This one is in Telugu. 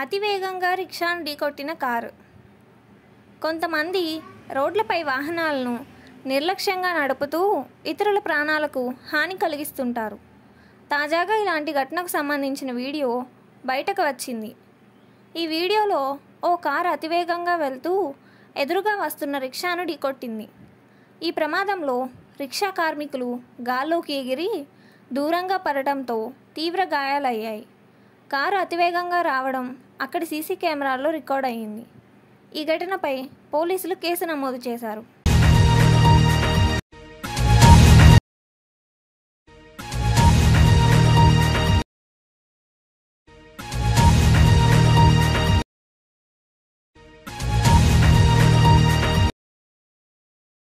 అతివేగంగా రిక్షాను ఢీకొట్టిన కారు. కొంతమంది రోడ్లపై వాహనాలను నిర్లక్ష్యంగా నడుపుతూ ఇతరుల ప్రాణాలకు హాని కలిగిస్తుంటారు. తాజాగా ఇలాంటి ఘటనకు సంబంధించిన వీడియో బయటకు వచ్చింది. ఈ వీడియోలో ఓ కారు అతివేగంగా వెళ్తూ ఎదురుగా వస్తున్న రిక్షాను ఢీకొట్టింది. ఈ ప్రమాదంలో రిక్షా కార్మికులు గాల్లోకి ఎగిరి దూరంగా పడటంతో తీవ్ర గాయాలయ్యాయి. కారు అతివేగంగా రావడం అక్కడి సీసీ కెమెరాల్లో రికార్డ్ అయ్యింది. ఈ ఘటనపై పోలీసులు కేసు నమోదు చేశారు.